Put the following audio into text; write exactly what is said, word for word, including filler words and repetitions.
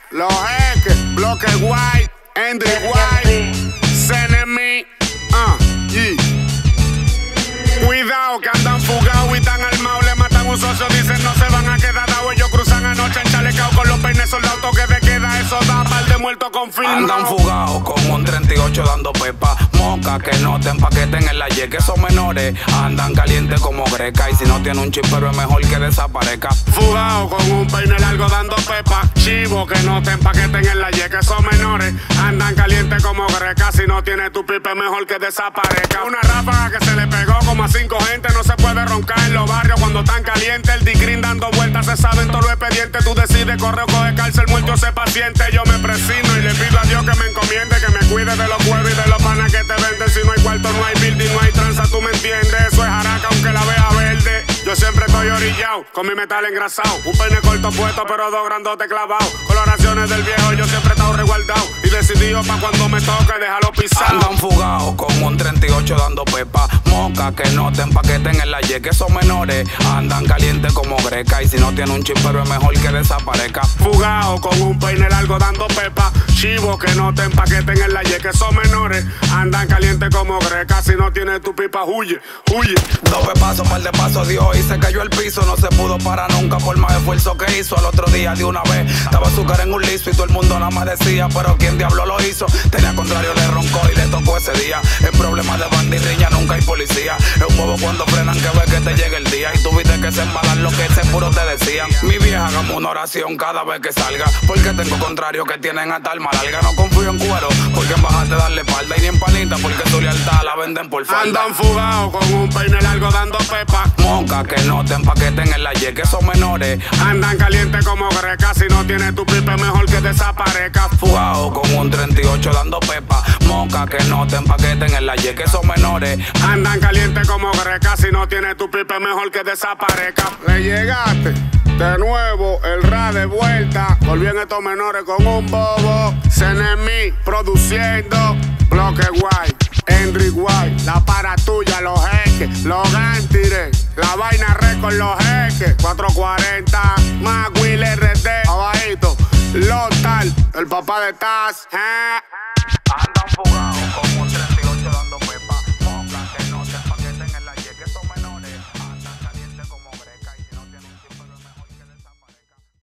Los Jeques, Bloque White, Andy White, Zenemi, ah, y cuidado que andan fugados y están armados, le matan un socio, dicen no se van a quedar dados. Ellos cruzan anoche en chalecao con los peines soldados, toque de queda, eso da par de muertos confirmados. Andan fugados con un treinta y ocho dando pepa, moca que no te empaqueten en la Y, que esos menores andan calientes como greca, y si no tiene un chip pero es mejor que desaparezca. Fugado con un peine largo dando pepa, chivo que no te empaqueten en la Y, que esos menores andan calientes como greca, si no tiene tu pipe es mejor que desaparezca. Una ráfaga que se le pegó como a cinco gente, no se puede roncar en los barrios cuando están calientes. El digrin dando vueltas, se saben todos los expedientes, tú decides correr o coge cárcel, muerto ese paciente. Yo me presino y le pido a Dios que me encomiende, que me cuide de los cuervos y de los panas que te venden. Si no hay cuarto, no hay building, no hay tranza, tú me entiendes. Eso es jaraca aunque la vea verde. Yo siempre estoy orillado, con mi metal engrasado, un peine corto puesto pero dos grandotes clavados. Coloraciones del viejo, yo siempre he estado resguardado y decidido pa' cuando me toque dejarlo pisado. Andan fugados con un treinta y ocho dando pepa, moca que no te empaqueten en la Y, que esos menores andan calientes como greca, y si no tiene un chip pero es mejor que desaparezca. Fugado con un peine largo dando pepa, chivo que no te empaqueten en la Y, que esos menores andan calientes como greca, si no tiene tu pipa huye, huye. Dos pepazos, par de pasos dio y se cayó al piso, no se pudo parar nunca por más esfuerzo que hizo. Al otro día de una vez estaba su cara en un liso y todo el mundo nada más decía, pero ¿quién diablo lo hizo? Tenía contrario, le roncó y le tocó ese día. El problema de bandirriña, nunca hay policía. Es un bobo cuando frenan que ve que te llega el día, y tuviste que se embalan lo que ese puro te decían. Mi vieja, hagamos una oración cada vez que salga, porque tengo contrarios que tienen hasta alma larga. No confío en cuero, porque en bajarte darle espalda, y ni en panita, porque tu lealtad la venden por falda. Andan fugados con un peine largo dando pepa, moca que no te empaqueten en la Y, que esos menores andan calientes como greca, si no tiene tu pipe mejor que desaparezca. Fugado con un treinta y ocho dando pepa, moca que no te empaqueten en la Y, que esos menores andan calientes como greca, si no tiene tu pipe mejor que desaparezca. Le llegaste de nuevo, el ra de vuelta, volvían estos menores con un bobo. Zenemi produciendo, Bloque White, Henry White, la para tuya, los Jeques, los Gantires, la vaina récord, los Jeques, cuatrocientos cuarenta, más Will R D, abajito, Lotal, el papá de Taz, eh.